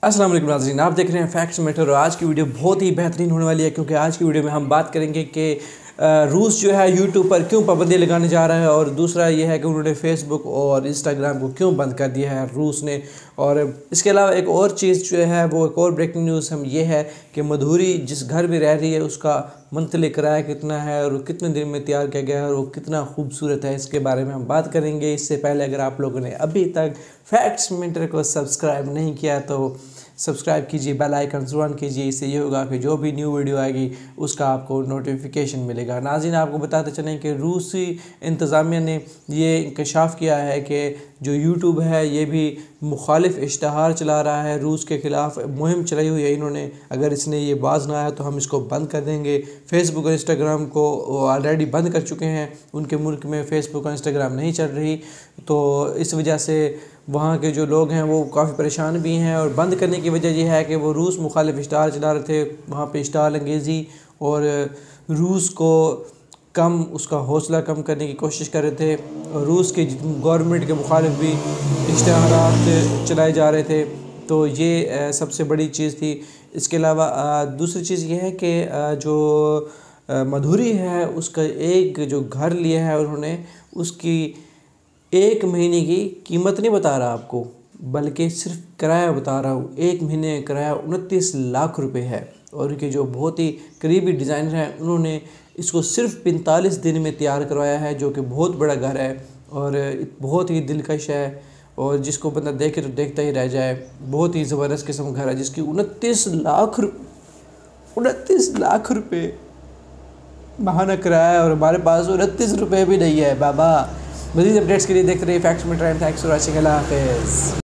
अस्सलाम वालेकुम नाज़रीन, आप देख रहे हैं फैक्ट्स मैटर। और आज की वीडियो बहुत ही बेहतरीन होने वाली है क्योंकि आज की वीडियो में हम बात करेंगे कि रूस जो है यूट्यूब पर क्यों पाबंदी लगाने जा रहा है, और दूसरा ये है कि उन्होंने फेसबुक और इंस्टाग्राम को क्यों बंद कर दिया है रूस ने। और इसके अलावा एक और चीज़ जो है वो एक और ब्रेकिंग न्यूज़ हम ये है कि मधुरी जिस घर में रह रही है उसका मंथली किराया कितना है और कितने दिन में तैयार किया गया है और वो कितना खूबसूरत है, इसके बारे में हम बात करेंगे। इससे पहले अगर आप लोगों ने अभी तक फैक्ट्स मैटर को सब्सक्राइब नहीं किया तो सब्सक्राइब कीजिए, बेल आइकन ऑन कीजिए। इससे ये होगा कि जो भी न्यू वीडियो आएगी उसका आपको नोटिफिकेशन मिलेगा। नाज़रीन, आपको बताते चलें कि रूसी इंतज़ामिया ने ये इंकशाफ किया है कि जो यूट्यूब है ये भी मुखालिफ इश्तहार चला रहा है, रूस के ख़िलाफ़ मुहिम चलाई हुई है इन्होंने। अगर इसने ये बाज ना आया तो हम इसको बंद कर देंगे। फेसबुक और इंस्टाग्राम को ऑलरेडी बंद कर चुके हैं, उनके मुल्क में फ़ेसबुक और इंस्टाग्राम नहीं चल रही, तो इस वजह से वहाँ के जो लोग हैं वो काफ़ी परेशान भी हैं। और बंद करने की वजह यह है कि वो रूस मुखालिफ इश्तहार चला रहे थे, वहाँ पे इश्तहार अंगेज़ी और रूस को कम उसका हौसला कम करने की कोशिश कर रहे थे। और रूस के गवर्नमेंट के मुखालिफ भी इश्तहारात चलाए जा रहे थे, तो ये सबसे बड़ी चीज़ थी। इसके अलावा दूसरी चीज़ ये है कि जो मधुरी है उसका एक जो घर लिया है उन्होंने, उसकी एक महीने की कीमत नहीं बता रहा आपको, बल्कि सिर्फ किराया बता रहा हूँ। एक महीने का किराया 29 लाख रुपए है। और उनके जो बहुत ही करीबी डिज़ाइनर हैं उन्होंने इसको सिर्फ 45 दिन में तैयार करवाया है, जो कि बहुत बड़ा घर है और बहुत ही दिलकश है। और जिसको बंदा देखे तो देखता ही रह जाए। बहुत ही ज़बरदस्त किस्म का घर है जिसकी 29 लाख रुपये महाना किराया है और हमारे पास 29 रुपये भी नहीं है बाबा। मज़ीद अपडेट्स के लिए देखते रहिए facts matter. Thanks for watching. अल्लाह हाफ़िज़।